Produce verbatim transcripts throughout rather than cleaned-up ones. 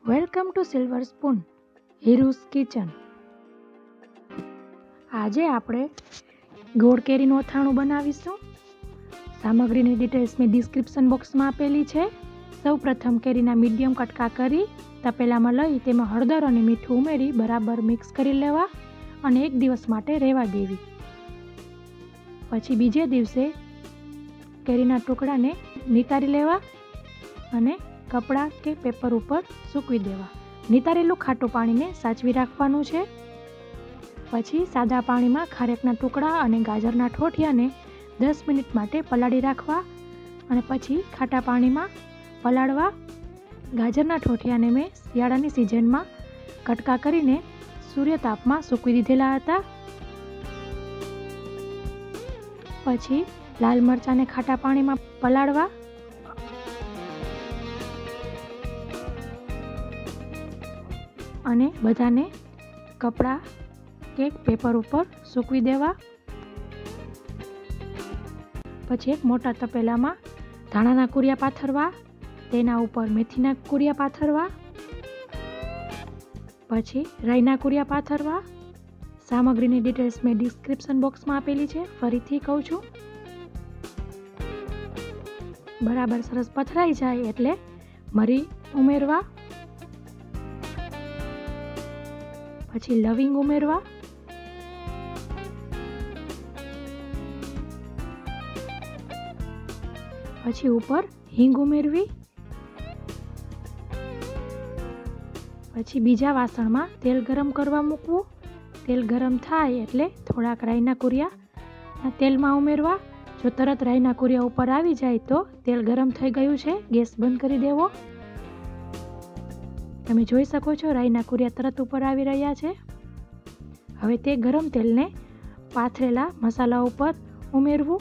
Welcome to silver spoon Hiru's kitchen. આજે આપણે ગોળ કેરીનું અથાણું બનાવીશું. સામગ્રીની ડિટેલ્સ મેં ડિસ્ક્રિપ્શન બોક્સમાં આપેલી છે. સૌ પ્રથમ કેરીના મીડિયમ કટકા કરી તપેલામાં લઈ તેમાં હળદર અને મીઠું ઉમેરી બરાબર મિક્સ કરી લેવા અને એક દિવસ માટે રહેવા દેવી. પછી બીજે દિવસે કેરીના ટુકડાને નિતારી લેવા અને કપડાં કે પેપર ઉપર સૂકવી દેવા. નિતારેલું ખાટું પાણીને સાચવી રાખવાનું છે. પછી સાદા પાણીમાં ખારેકના ટુકડા અને ગાજરના ઠોઠિયાને દસ મિનિટ માટે પલાળી રાખવા અને પછી ખાટા પાણીમાં પલાળવા. ગાજરના ઠોઠિયાને મેં શિયાળાની સિઝનમાં કટકા કરીને સૂર્યતાપમાં સૂકવી દીધેલા હતા. પછી લાલ મરચાંને ખાટા પાણીમાં પલાળવા. અને બધાને કપડાં કે પેપર ઉપર સૂકવી દેવા. પછી એક મોટા તપેલામાં ધાણાના કુરિયા પાથરવા, તેના ઉપર મેથીના કુરિયા પાથરવા, પછી રાઈના કુરિયા પાથરવા. સામગ્રીની ડિટેલ્સ મેં ડિસ્ક્રિપ્શન બોક્સમાં આપેલી છે, ફરીથી કહું છું. બરાબર સરસ પથરાઈ જાય એટલે મરી ઉમેરવા. પછી લવિંગ ઉમેરવા. પછી ઉપર હિંગ ઉમેરવી. પછી બીજા વાસણમાં તેલ ગરમ કરવા મૂકવું. તેલ ગરમ થાય એટલે થોડાક રાઈના કુરિયા તેલમાં ઉમેરવા. જો તરત રાઈના કુરિયા ઉપર આવી જાય તો તેલ ગરમ થઈ ગયું છે, ગેસ બંધ કરી દેવો. તમે જોઈ શકો છો રાઈના કુરિયા તરત ઉપર આવી રહ્યા છે. હવે તે ગરમ તેલને પાથરેલા મસાલા ઉપર ઉમેરવું.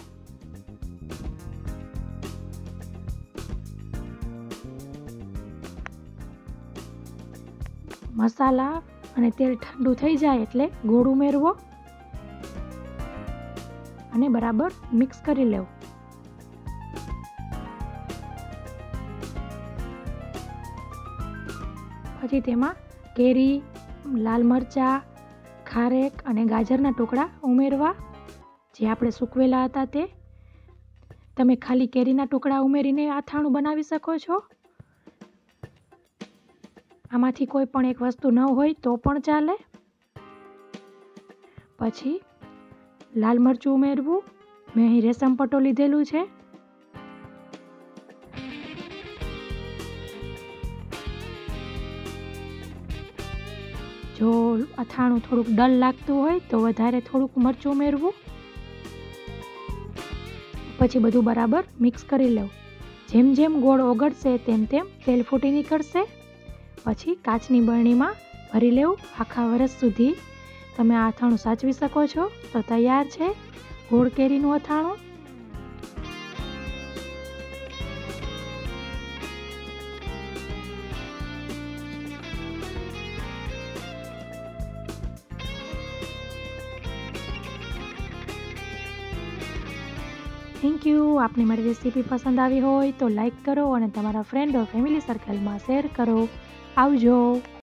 મસાલા અને તેલ ઠંડુ થઈ જાય એટલે ગોળ ઉમેરવો અને બરાબર મિક્સ કરી લેવું. પછી તેમાં કેરી, લાલ મરચાં, ખારેક અને ગાજરના ટુકડા ઉમેરવા જે આપણે સૂકવેલા હતા તે. તમે ખાલી કેરીના ટુકડા ઉમેરીને અથાણું બનાવી શકો છો. આમાંથી કોઈ પણ એક વસ્તુ ન હોય તો પણ ચાલે. પછી લાલ મરચું ઉમેરવું. મેં અહીં રેશમ પટ્ટો લીધેલું છે. જો અથાણું થોડુંક ડલ લાગતું હોય તો વધારે થોડુંક મરચું ઉમેરવું. પછી બધું બરાબર મિક્સ કરી લેવું. જેમ જેમ ગોળ ઓગળશે તેમ તેમ તેલ ફૂટી નીકળશે. પછી કાચની બરણીમાં ભરી લેવું. આખા વર્ષ સુધી તમે આ અથાણું સાચવી શકો છો. તો તૈયાર છે ગોળ કેરીનું અથાણું. Thank you. આપને મારી રેસીપી પસંદ આવી હોય તો લાઈક કરો અને તમારા ફ્રેન્ડ ઓર ફેમિલી સર્કલમાં શેર કરો. આવજો.